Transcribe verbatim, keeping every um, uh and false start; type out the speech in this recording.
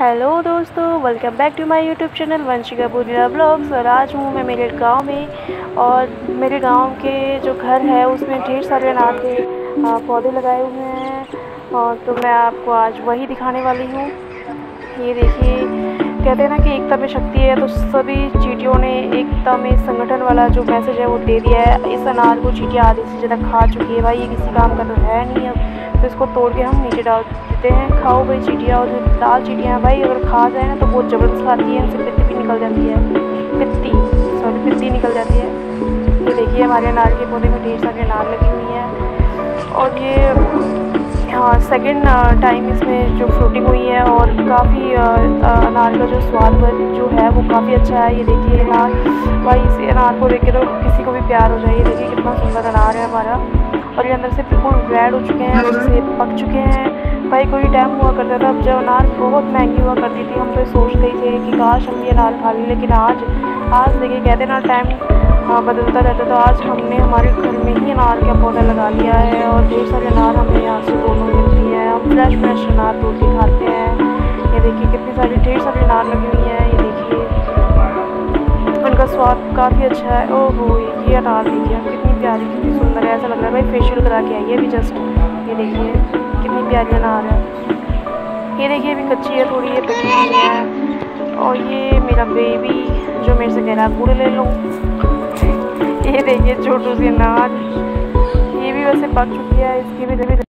Hello दोस्तों, welcome back to my YouTube channel Vanshika पुरीरा blogs. और आज हूँ मैं मेरे गांव में और मेरे गांव के जो घर है उसमें ढेर सारे अनार के पौधे लगाए हुए हैं। और तो मैं आपको आज वही दिखाने वाली हूँ। ये देखिए, कहते हैं ना कि एकता में शक्ति है, तो सभी चींटियों ने एकता में संगठन वाला जो मैसेज है वो दे दिया है। इस अनार को चींटियाँ आधी से ज़्यादा खा चुकी है भाई, ये किसी काम का तो है नहीं अब, तो इसको तोड़ के हम नीचे डाल देते हैं। खाओ भाई चींटियाँ। और जो लाल चींटियाँ भाई अगर खा जाए ना तो बहुत ज़बरदस्त खाती है, उनसे पित्ती भी निकल जाती है, पित्ती सॉरी पित्ती निकल जाती है। तो देखिए हमारे अनार के पौधे में ढेर सारे अनार लगी हुई हैं। और ये हाँ सेकेंड टाइम इसमें जो फ्रूटिंग हुई है और काफ़ी अनार का जो स्वाद जो है वो काफ़ी अच्छा है। ये देखिए अनार भाई, इस अनार को देख के तो किसी को भी प्यार हो जाए। ये देखिए कितना सुंदर अनार है हमारा। और ये अंदर से बिल्कुल रेड हो चुके हैं, उससे पक चुके हैं भाई। कोई टाइम हुआ करता था जब अनार बहुत महंगी हुआ करती थी, हम तो सोचते ही थे कि काश हम ये अनार खा लें। लेकिन आज आज देखिए कहते ना टाइम हाँ बदलता रहता, तो आज हमने हमारे घर में ही अनार का पौधा लगा लिया है। और ढेर सारे अनार हमें यहाँ से दोनों मिलती हैं, हम फ्रेश फ्रेश अनार तोड़ के खाते हैं। ये देखिए कितनी सारी ढेर सारी अनार लगी हुई हैं। ये देखिए उनका स्वाद काफ़ी अच्छा है। ओहो ये अनार देखिए कितनी प्यारी कितनी सुंदर है, ऐसा लग रहा है भाई फेशियल करा के आई है अभी जस्ट। ये देखिए कितनी प्यारी अनार है। ये देखिए अभी कच्ची है थोड़ी, ये पकी हुई है। और ये मेरा बेबी जो मेरे से कह रहा है गुड़ ले लो। ये देखिए छोटू सी अनार, ये भी वैसे पक चुकी है, इसकी भी